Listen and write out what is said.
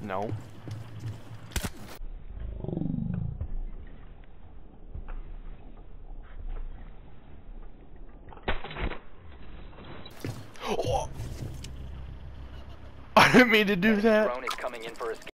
No. Oh! I didn't mean to do that. Drone is coming in for a